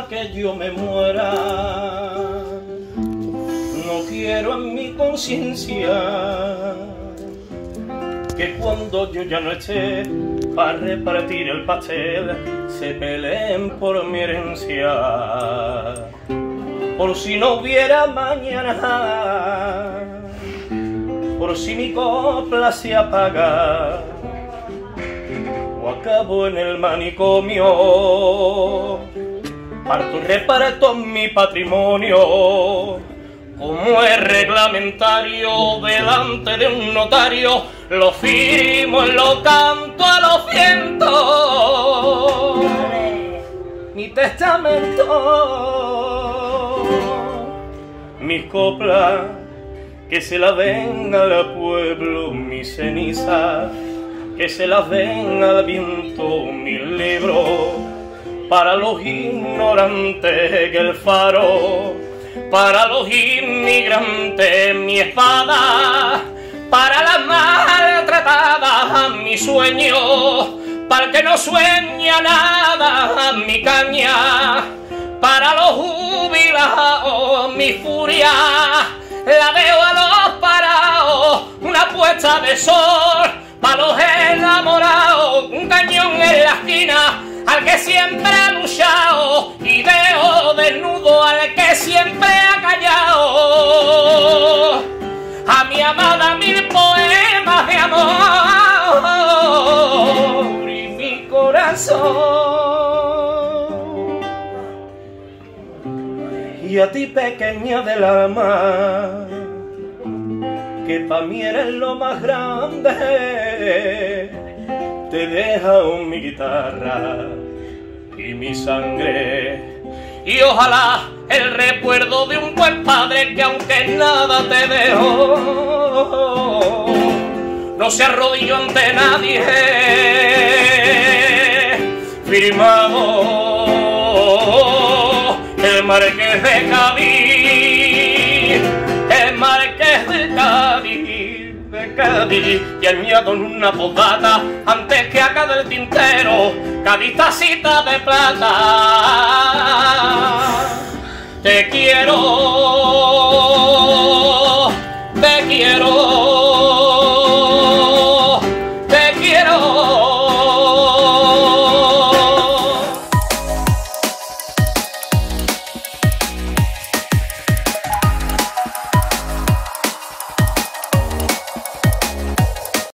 hasta que yo me muera. No quiero en mi conciencia que cuando yo ya no esté para repartir el pastel se peleen por mi herencia. Por si no hubiera mañana, por si mi copla se apaga o acabo en el manicomio, parto y reparto mi patrimonio. Como es reglamentario delante de un notario, lo firmo y lo canto a los vientos. Mi testamento, mis coplas, que se la den al pueblo, mi ceniza, que se la den al viento, mi libro, para los ignorantes que el faro, para los inmigrantes mi espada, para las maltratadas mi sueño, para el que no sueña nada mi caña, para los jubilados mi furia, la veo a los parados, una puesta de sol, para los enamorados, un cañón en la esquina, al que siempre ha luchado, y veo desnudo al que siempre ha callado. A mi amada mil poemas de amor y mi corazón. Y a ti, pequeña del alma, que pa' mí eres lo más grande, te dejo mi guitarra y mi sangre, y ojalá el recuerdo de un buen padre que aunque nada te dejó, no se arrodilló ante nadie. Firmado el Marqués de Cádiz, el Marqués de Cádiz, y el miedo en una postdata antes que acabe el tintero, Cádiz tacita de plata. Te quiero, te quiero.